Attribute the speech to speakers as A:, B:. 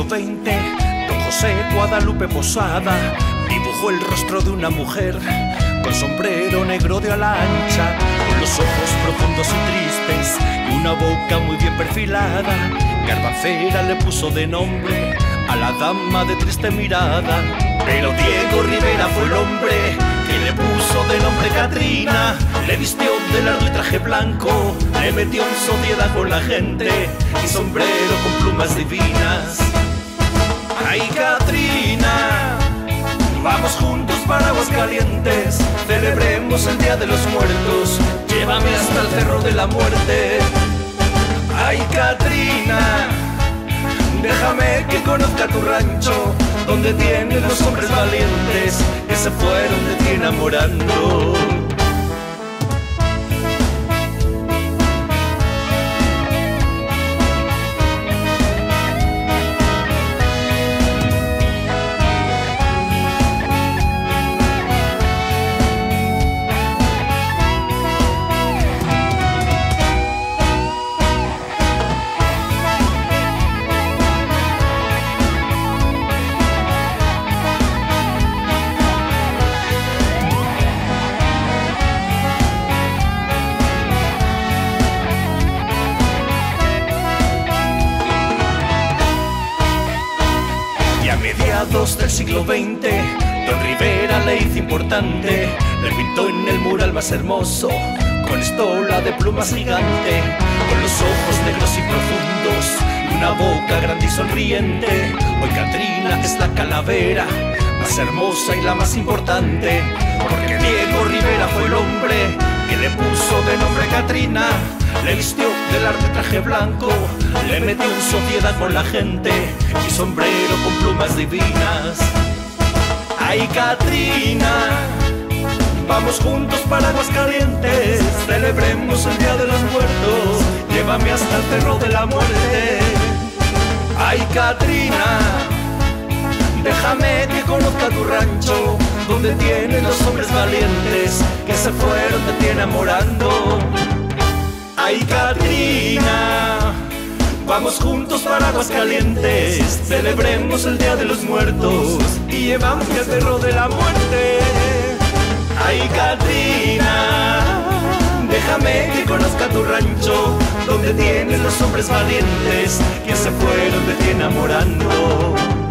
A: XX, don José Guadalupe Posada dibujó el rostro de una mujer con sombrero negro de ala ancha, con los ojos profundos y tristes y una boca muy bien perfilada. Garbancera le puso de nombre a la dama de triste mirada, pero Diego Rivera fue el hombre que le puso de nombre Catrina. Le vistió de largo y traje blanco, le metió en sociedad con la gente y sombrero con plumas divinas. ¡Ay, Catrina! Vamos juntos para Aguascalientes, celebremos el Día de los Muertos, llévame hasta el Cerro de la Muerte. ¡Ay, Catrina! Déjame que conozca tu rancho, donde tienes los hombres valientes que se fueron de ti enamorando. Del siglo XX, don Rivera le hizo importante, le pintó en el mural más hermoso, con estola de plumas gigante, con los ojos negros y profundos y una boca grande y sonriente. Hoy Catrina es la calavera más hermosa y la más importante, porque Diego Rivera fue el hombre que le puso de nombre Catrina. Le vistió del arte traje blanco, le metió en sociedad con la gente y sombrero con plumas divinas. ¡Ay, Catrina! Vamos juntos para Aguascalientes, celebremos el Día de los Muertos, llévame hasta el Cerro de la Muerte. ¡Ay, Catrina! Déjame que conozca tu rancho, donde tienes los hombres valientes que se fueron de ti enamorando. ¡Ay, Catrina! Vamos juntos para Aguascalientes, celebremos el Día de los Muertos y llevamos al Cerro de la Muerte. ¡Ay, Catrina! Déjame que conozca tu rancho, donde tienes los hombres valientes que se fueron de ti enamorando.